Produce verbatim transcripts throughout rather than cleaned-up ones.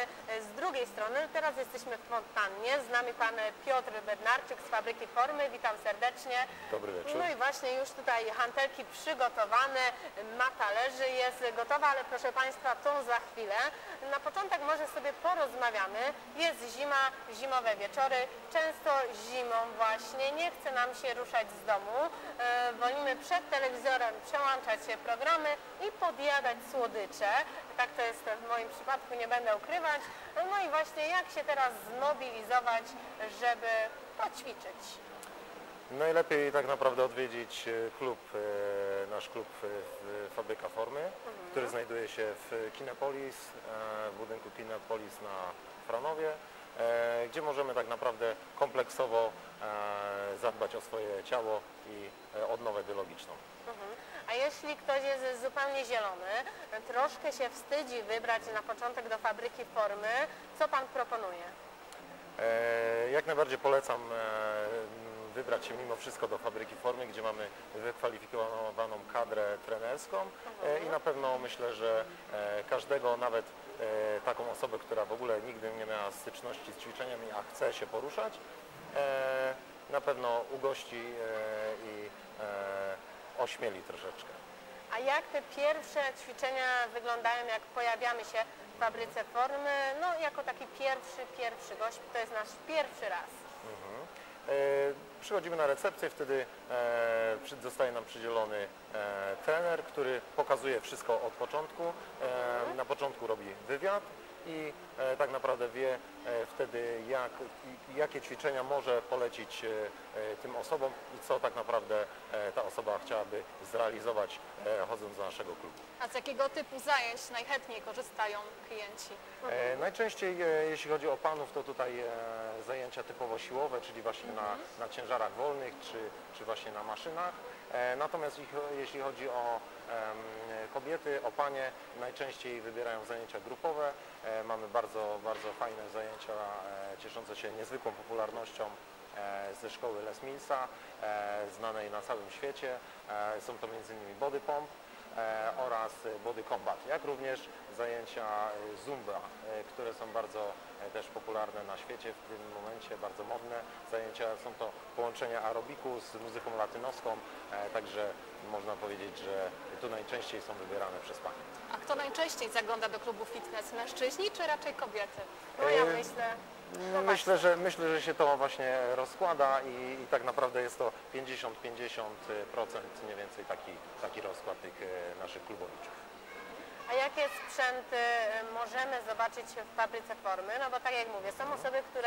z drugiej strony. Teraz jesteśmy w fontannie. Z nami pan Piotr Bednarczyk z Fabryki Formy. Witam serdecznie. Dobry wieczór. No i właśnie już tutaj hantelki przygotowane, mata leży, jest gotowa, ale proszę państwa, to za chwilę. Na początek może sobie porozmawiamy. Jest zima, zimowe wieczory. Często zimą właśnie nie chce nam się ruszać z domu. E, wolimy przed telewizorem przełączać się programy i podjadać słodycze. Tak to jest w moim przypadku, nie będę ukrywać. No i właśnie jak się teraz zmobilizować, żeby poćwiczyć? Najlepiej tak naprawdę odwiedzić klub, nasz klub Fabryka Formy, mhm. który znajduje się w Kinepolis, w budynku Kinepolis na Franowie, gdzie możemy tak naprawdę kompleksowo zadbać o swoje ciało i odnowę biologiczną. Mhm. A jeśli ktoś jest zupełnie zielony, troszkę się wstydzi wybrać na początek do Fabryki Formy, co pan proponuje? Jak najbardziej polecam wybrać się mimo wszystko do Fabryki Formy, gdzie mamy wykwalifikowaną kadrę trenerską mhm. i na pewno myślę, że każdego, nawet taką osobę, która w ogóle nigdy nie miała styczności z ćwiczeniem, a chce się poruszać, na pewno ugości i ośmieli troszeczkę. A jak te pierwsze ćwiczenia wyglądają, jak pojawiamy się w Fabryce Formy, no jako taki pierwszy, pierwszy gość, to jest nasz pierwszy raz? Mhm. E, przychodzimy na recepcję, wtedy e, zostaje nam przydzielony e, trener, który pokazuje wszystko od początku. E, na początku robi wywiad i e, tak naprawdę wie e, wtedy, jak, i, jakie ćwiczenia może polecić e, tym osobom i co tak naprawdę e, ta osoba chciałaby zrealizować e, chodząc do naszego klubu. A z jakiego typu zajęć najchętniej korzystają klienci? E, najczęściej, e, jeśli chodzi o panów, to tutaj e, zajęcia typowo siłowe, czyli właśnie mhm. na, na ciężarach wolnych, czy, czy właśnie na maszynach. E, natomiast ich, jeśli chodzi o e, kobiety, o panie, najczęściej wybierają zajęcia grupowe. E, mamy bardzo, bardzo fajne zajęcia e, cieszące się niezwykłą popularnością e, ze szkoły Les Millsa, e, znanej na całym świecie. E, są to między innymi body pump e, oraz body combat, jak również zajęcia zumba, e, które są bardzo e, też popularne na świecie w tym momencie, bardzo modne. Zajęcia są to połączenia aerobiku z muzyką latynoską, e, także można powiedzieć, że tu najczęściej są wybierane przez panie. A kto najczęściej zagląda do klubu fitness? Mężczyźni czy raczej kobiety? No ja myślę... No myślę, że, myślę, że się to właśnie rozkłada i, i tak naprawdę jest to pięćdziesiąt pięćdziesiąt procent mniej więcej taki, taki rozkład tych naszych klubowiczów. A jakie sprzęty możemy zobaczyć w Fabryce Formy? No bo tak jak mówię, są osoby, które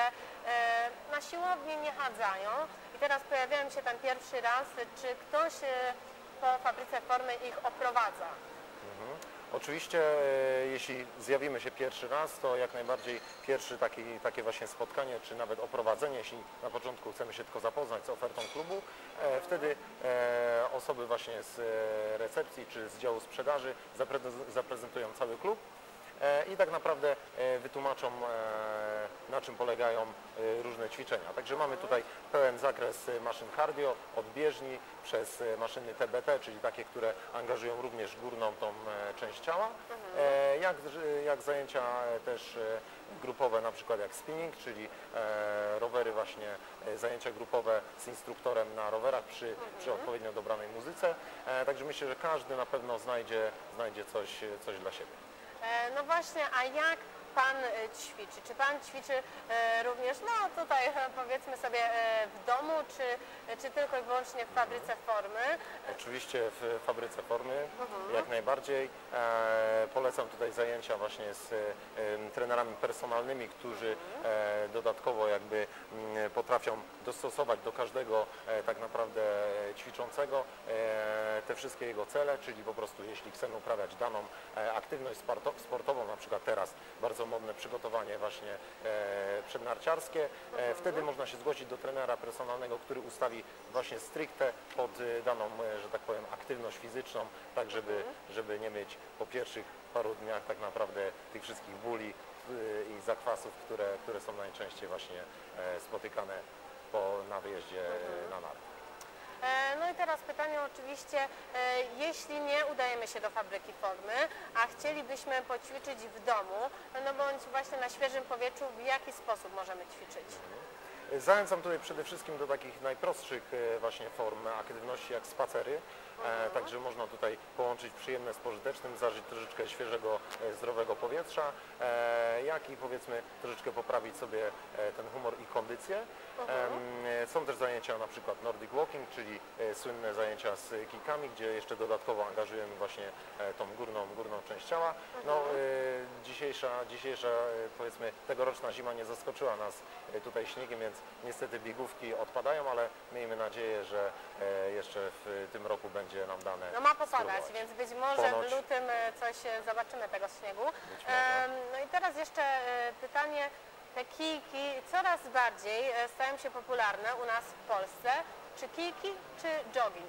na siłowni nie chadzają i teraz pojawiają się tam pierwszy raz. Czy ktoś po Fabryce Formy ich oprowadza? Mhm. Oczywiście, jeśli zjawimy się pierwszy raz, to jak najbardziej pierwszy taki, takie właśnie spotkanie, czy nawet oprowadzenie, jeśli na początku chcemy się tylko zapoznać z ofertą klubu, e, wtedy e, osoby właśnie z recepcji, czy z działu sprzedaży zaprezentują cały klub e, i tak naprawdę e, wytłumaczą, e, na czym polegają e, różne ćwiczenia. Także mamy tutaj pełen zakres maszyn cardio, od bieżni, przez maszyny T B T, czyli takie, które angażują również górną tą część ciała, mhm. jak, jak zajęcia też grupowe, na przykład jak spinning, czyli rowery właśnie, zajęcia grupowe z instruktorem na rowerach przy, mhm. przy odpowiednio dobranej muzyce. Także myślę, że każdy na pewno znajdzie, znajdzie coś, coś dla siebie. No właśnie, a jak pan ćwiczy? Czy pan ćwiczy również, no tutaj powiedzmy sobie w domu, czy, czy tylko i wyłącznie w Fabryce Formy? Oczywiście w Fabryce Formy, mhm. jak najbardziej. E, polecam tutaj zajęcia właśnie z e, trenerami personalnymi, którzy e, dodatkowo jakby m, potrafią dostosować do każdego e, tak naprawdę ćwiczącego e, te wszystkie jego cele, czyli po prostu jeśli chcemy uprawiać daną e, aktywność sportową, na przykład teraz bardzo modne przygotowanie właśnie e, przednarciarskie, e, wtedy można się zgłosić do trenera personalnego, który ustawi właśnie stricte pod daną, że tak powiem, aktywność fizyczną, tak żeby, żeby nie mieć po pierwszych paru dniach tak naprawdę tych wszystkich bóli i zakwasów, które, które są najczęściej właśnie spotykane po, na wyjeździe na narty. No i i teraz pytanie oczywiście, e, jeśli nie udajemy się do fabryki formy, a chcielibyśmy poćwiczyć w domu, no bądź właśnie na świeżym powietrzu, w jaki sposób możemy ćwiczyć? Zachęcam tutaj przede wszystkim do takich najprostszych e, właśnie form aktywności jak spacery, e, także można tutaj połączyć przyjemne z pożytecznym, zażyć troszeczkę świeżego, e, zdrowego powietrza, e, jak i powiedzmy troszeczkę poprawić sobie e, ten humor i kondycję. E, są też zajęcia na przykład Nordic Walking, czyli e, słynne zajęcia z kikami, gdzie jeszcze dodatkowo angażujemy właśnie e, tą górną, górną część ciała. No, e, dzisiejsza, dzisiejsza e, powiedzmy tegoroczna zima nie zaskoczyła nas e, tutaj śniegiem, więc niestety biegówki odpadają, ale miejmy nadzieję, że e, jeszcze w tym roku będzie nam dane No ma popadać, spróbować. więc być może Ponoć. w lutym e, coś e, zobaczymy tego śniegu. Być może. Em, No i teraz jeszcze e, pytanie, te kijki coraz bardziej e, stają się popularne u nas w Polsce. Czy kijki, czy jogging?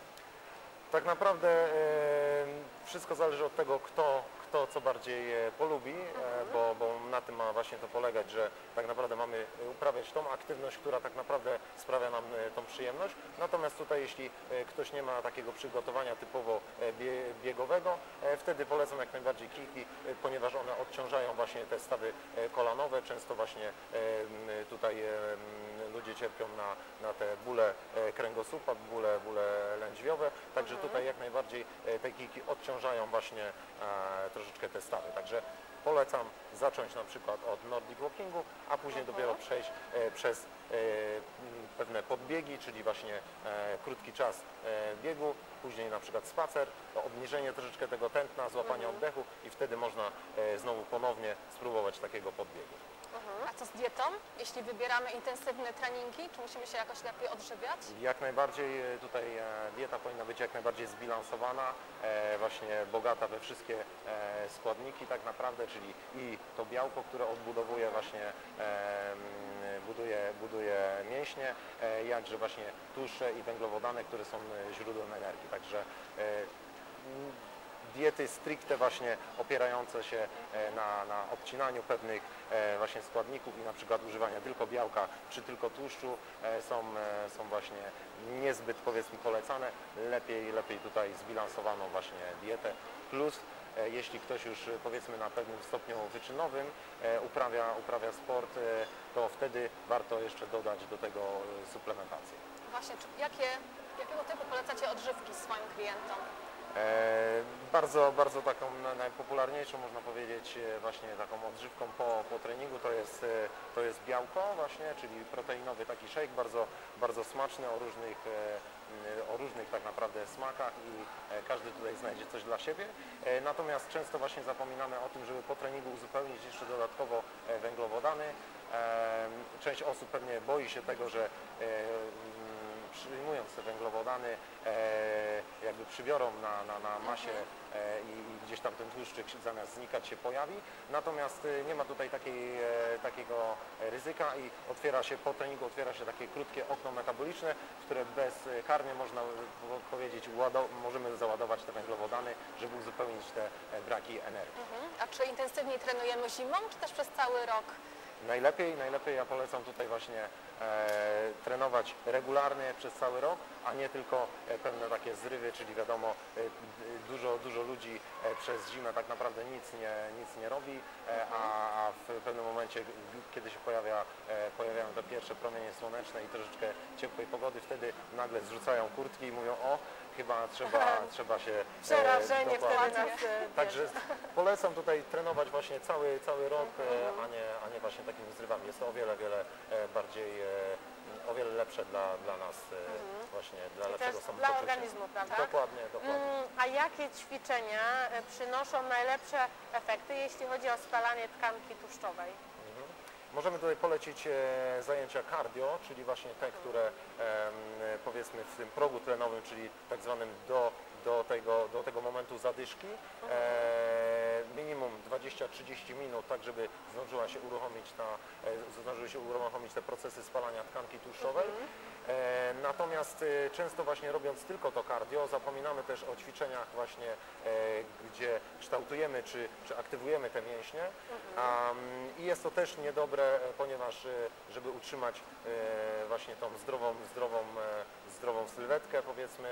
Tak naprawdę e, wszystko zależy od tego, kto, kto co bardziej e, polubi, e, bo, bo na tym ma właśnie to polegać, że tak naprawdę mamy uprawiać tą aktywność, która tak naprawdę sprawia nam e, tą przyjemność. Natomiast tutaj jeśli e, ktoś nie ma takiego przygotowania typowo e, bie, biegowego, e, wtedy polecam jak najbardziej kijki, e, ponieważ one odciążają właśnie te stawy e, kolanowe. Często właśnie e, m, tutaj e, m, ludzie cierpią na, na te bóle e, kręgosłupa, bóle, bóle lędźwiowe, także tutaj jak najbardziej e, te kijki odciążają właśnie e, troszeczkę te stawy. Także polecam zacząć na przykład od Nordic Walkingu, a później dopiero przejść e, przez e, m, pewne podbiegi, czyli właśnie e, krótki czas e, biegu, później na przykład spacer, to obniżenie troszeczkę tego tętna, złapanie oddechu i wtedy można e, znowu ponownie spróbować takiego podbiegu. A co z dietą? Jeśli wybieramy intensywne treningi, czy musimy się jakoś lepiej odżywiać? Jak najbardziej e, tutaj e, dieta powinna być jak najbardziej zbilansowana, e, właśnie bogata we wszystkie e, składniki tak naprawdę, czyli i to białko, które odbudowuje właśnie, e, m, buduje, buduje mięśnie, e, jakże właśnie tłuszcze i węglowodany, które są e, źródłem energii. Także e, m, diety stricte właśnie opierające się e, na, na obcinaniu pewnych e, właśnie składników i na przykład używania tylko białka czy tylko tłuszczu e, są, e, są właśnie niezbyt powiedzmy polecane. Lepiej, lepiej tutaj zbilansowaną właśnie dietę. Plus e, jeśli ktoś już e, powiedzmy na pewnym stopniu wyczynowym e, uprawia, uprawia sport, e, to wtedy warto jeszcze dodać do tego e, suplementację. Właśnie, czy jakie, jakiego typu polecacie odżywki swoim klientom? E, bardzo, bardzo taką na- najpopularniejszą można powiedzieć e, właśnie taką odżywką po, po treningu to jest, e, to jest białko właśnie, czyli proteinowy taki shake, bardzo, bardzo smaczny o różnych, e, o różnych tak naprawdę smakach i e, każdy tutaj znajdzie coś dla siebie. E, Natomiast często właśnie zapominamy o tym, żeby po treningu uzupełnić jeszcze dodatkowo e, węglowodany. E, Część osób pewnie boi się tego, że e, przyjmując te węglowodany e, jakby przybiorą na, na, na masie e, i, i gdzieś tam ten tłuszczyk zamiast znikać się pojawi. Natomiast e, nie ma tutaj takiej, e, takiego ryzyka i otwiera się po treningu otwiera się takie krótkie okno metaboliczne, w które bezkarnie można po- powiedzieć łado- możemy załadować te węglowodany, żeby uzupełnić te e, braki energii. Mhm. A czy intensywniej trenujemy zimą, czy też przez cały rok? Najlepiej, najlepiej ja polecam tutaj właśnie e, trenować regularnie przez cały rok, a nie tylko e, pewne takie zrywy, czyli wiadomo, e, d- dużo, dużo ludzi e, przez zimę tak naprawdę nic nie, nic nie robi, e, a, a w pewnym momencie, g- kiedy się pojawia, e, pojawiają te pierwsze promienie słoneczne i troszeczkę ciepłej pogody, wtedy nagle zrzucają kurtki i mówią, o, chyba trzeba, trzeba się... e, Przerażenie dokładnie. wtedy nas e, Także polecam tutaj trenować właśnie cały, cały rok, e, a nie, a nie właśnie takimi zrywami. Jest to o wiele, wiele e, bardziej, e, o wiele lepsze dla, dla nas e, właśnie, dla Czyli lepszego też samopoczucia. dla organizmu, prawda? Dokładnie, dokładnie. Mm, a jakie ćwiczenia e, przynoszą najlepsze efekty, jeśli chodzi o spalanie tkanki tłuszczowej? Możemy tutaj polecić e, zajęcia cardio, czyli właśnie te, które em, powiedzmy w tym progu tlenowym, czyli tak zwanym do, do, tego, do tego momentu zadyszki. E, minimum dwadzieścia trzydzieści minut, tak żeby zdążyła się uruchomić ta, e, zdążyły się uruchomić te procesy spalania tkanki tłuszczowej. E, natomiast e, często właśnie robiąc tylko to cardio, zapominamy też o ćwiczeniach właśnie, e, gdzie kształtujemy czy, czy aktywujemy te mięśnie. A, I jest to też niedobre, ponieważ e, żeby utrzymać e, właśnie tą zdrową, zdrową, e, zdrową sylwetkę, powiedzmy,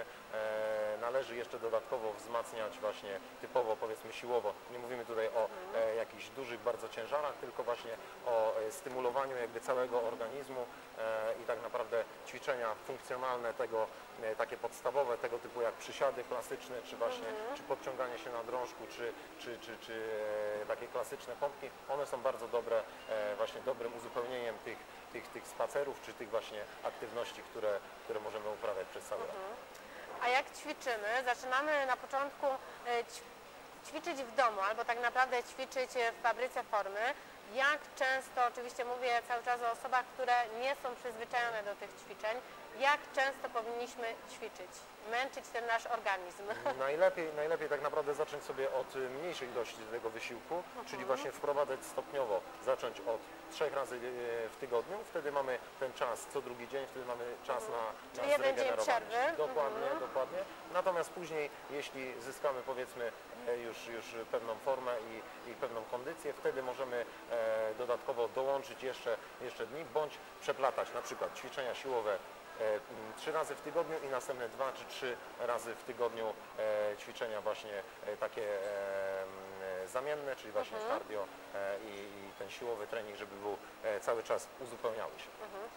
e, należy jeszcze dodatkowo wzmacniać właśnie typowo, powiedzmy, siłowo. Nie mówimy tutaj o e, jakichś dużych bardzo ciężarach, tylko właśnie o e, stymulowaniu jakby całego organizmu e, i tak naprawdę ćwiczenia funkcjonalne tego, e, takie podstawowe, tego typu jak przysiady klasyczne, czy właśnie czy podciąganie się na drążku, czy, czy, czy, czy e, takie klasyczne pompki, one są bardzo dobre, e, właśnie dobrym uzupełnieniem tych, tych, tych spacerów, czy tych właśnie aktywności, które, które możemy uprawiać przez cały rok. A jak ćwiczymy? Zaczynamy na początku e, ć- ćwiczyć w domu, albo tak naprawdę ćwiczyć w fabryce formy. Jak często, oczywiście mówię cały czas o osobach, które nie są przyzwyczajone do tych ćwiczeń, jak często powinniśmy ćwiczyć, męczyć ten nasz organizm? Najlepiej, najlepiej tak naprawdę zacząć sobie od mniejszej ilości tego wysiłku, czyli właśnie wprowadzać stopniowo, zacząć od trzech razy e, w tygodniu, wtedy mamy ten czas co drugi dzień, wtedy mamy czas na, Czyli na jeden dzień zregenerowanie. przerwy. Dokładnie, Mhm. dokładnie. Natomiast później, jeśli zyskamy powiedzmy e, już, już pewną formę i, i pewną kondycję, wtedy możemy e, dodatkowo dołączyć jeszcze, jeszcze dni, bądź przeplatać na przykład ćwiczenia siłowe E, trzy razy w tygodniu i następne dwa czy trzy razy w tygodniu e, ćwiczenia właśnie e, takie e, m, zamienne, czyli właśnie Mhm. cardio e, i, i ten siłowy trening, żeby był e, cały czas uzupełniały się.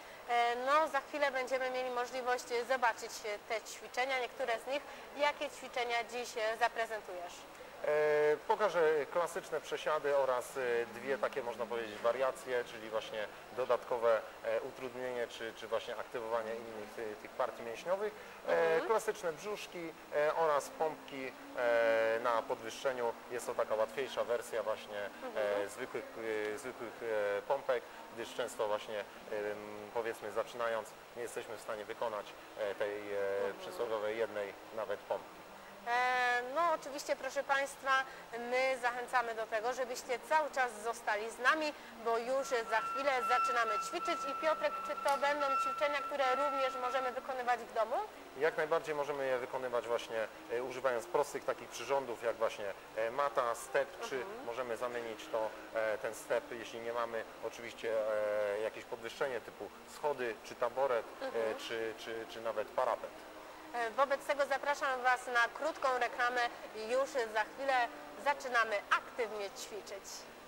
E, No, za chwilę będziemy mieli możliwość zobaczyć te ćwiczenia, niektóre z nich. Jakie ćwiczenia dziś e, zaprezentujesz? E, Pokażę klasyczne przesiady oraz e, dwie takie, można powiedzieć, wariacje, czyli właśnie dodatkowe e, utrudnienie, czy, czy właśnie aktywowanie innych ty, tych partii mięśniowych. E, Klasyczne brzuszki e, oraz pompki e, na podwyższeniu. Jest to taka łatwiejsza wersja właśnie e, zwykłych, e, zwykłych e, pompek, gdyż często właśnie, e, powiedzmy, zaczynając, nie jesteśmy w stanie wykonać e, tej e, przysłowiowej jednej nawet pompki. E, No oczywiście, proszę Państwa, my zachęcamy do tego, żebyście cały czas zostali z nami, bo już za chwilę zaczynamy ćwiczyć. I Piotrek, czy to będą ćwiczenia, które również możemy wykonywać w domu? Jak najbardziej możemy je wykonywać właśnie e, używając prostych takich przyrządów, jak właśnie e, mata, step, czy możemy zamienić to, e, ten step, jeśli nie mamy oczywiście e, jakieś podwyższenie typu schody, czy taboret, e, czy, czy, czy nawet parapet. E, Wobec tego zapraszam Was na krótką reklamę i już za chwilę zaczynamy aktywnie ćwiczyć.